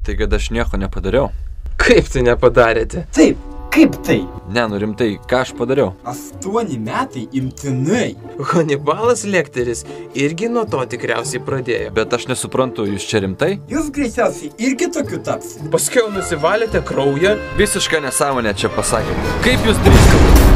Tai kad aš nieko nepadariau. Kaip tai nepadarėte? Taip, kaip tai? Ne, nu rimtai, ką aš padariau? 8 metai imtinai. Hannibalas Lecteris irgi nuo to tikriausiai pradėjo. Bet aš nesuprantu, jūs čia rimtai? Jūs greičiausiai irgi tokiu tapsite. Paskiau nusivalėte kraują. Visišką nesąmonę čia pasakėte. Kaip jūs drįskate?